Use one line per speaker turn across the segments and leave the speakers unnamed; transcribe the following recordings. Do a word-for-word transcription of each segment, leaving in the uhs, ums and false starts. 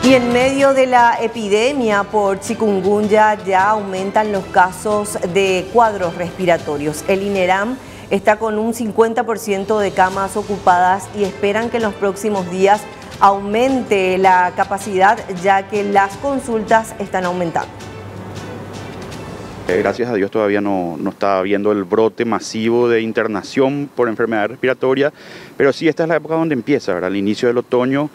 Y en medio de la epidemia por chikungunya ya aumentan los casos de cuadros respiratorios. El INERAM está con un cincuenta por ciento de camas ocupadas y esperan que en los próximos días aumente la capacidad, ya que las consultas están aumentando.
Gracias a Dios todavía no, no está habiendo el brote masivo de internación por enfermedad respiratoria, pero sí esta es la época donde empieza, ¿verdad? El inicio del otoño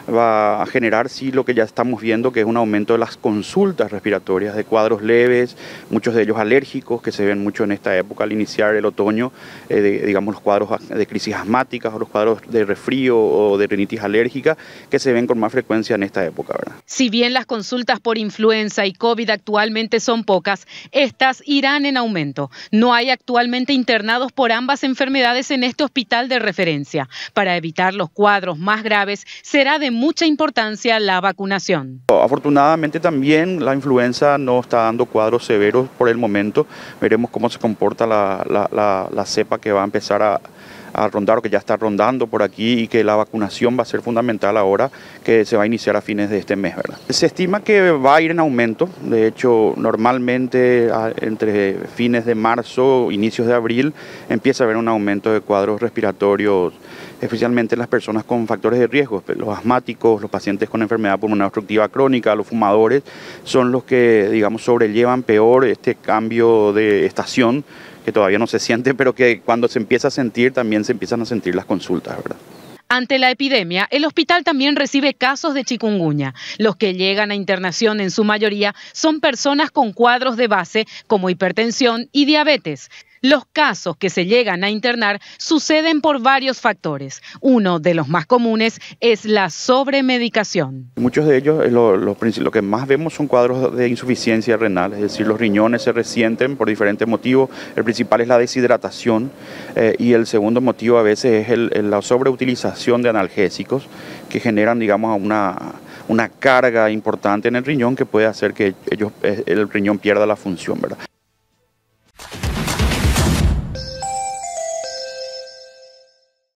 va a generar sí lo que ya estamos viendo, que es un aumento de las consultas respiratorias, de cuadros leves, muchos de ellos alérgicos, que se ven mucho en esta época al iniciar el otoño, eh, de, digamos los cuadros de crisis asmáticas o los cuadros de resfrío o de rinitis alérgica, que se ven con más frecuencia en esta época, ¿verdad?
Si bien las consultas por influenza y COVID actualmente son pocas, estas irán en aumento. No hay actualmente internados por ambas enfermedades en este hospital de referencia. Para evitar los cuadros más graves, será de mucha importancia la vacunación.
Afortunadamente también la influenza no está dando cuadros severos por el momento. Veremos cómo se comporta la, la, la, la cepa que va a empezar a, a rondar o que ya está rondando por aquí, y que la vacunación va a ser fundamental ahora, que se va a iniciar a fines de este mes, ¿verdad? Se estima que va a ir en aumento. De hecho, normalmente entre fines de marzo, inicios de abril, empieza a haber un aumento de cuadros respiratorios, especialmente en las personas con factores de riesgo. Los asmáticos, los pacientes con enfermedad pulmonar obstructiva crónica, los fumadores, son los que, digamos, sobrellevan peor este cambio de estación, que todavía no se siente, pero que cuando se empieza a sentir, también se empiezan a sentir las consultas, ¿verdad?
Ante la epidemia, el hospital también recibe casos de chikungunya. Los que llegan a internación en su mayoría son personas con cuadros de base como hipertensión y diabetes. Los casos que se llegan a internar suceden por varios factores. Uno de los más comunes es la sobremedicación.
Muchos de ellos, lo, lo, lo que más vemos son cuadros de insuficiencia renal, es decir, los riñones se resienten por diferentes motivos. El principal es la deshidratación eh, y el segundo motivo a veces es el, el, la sobreutilización de analgésicos, que generan, digamos, una, una carga importante en el riñón que puede hacer que ellos, el riñón pierda la función, ¿verdad?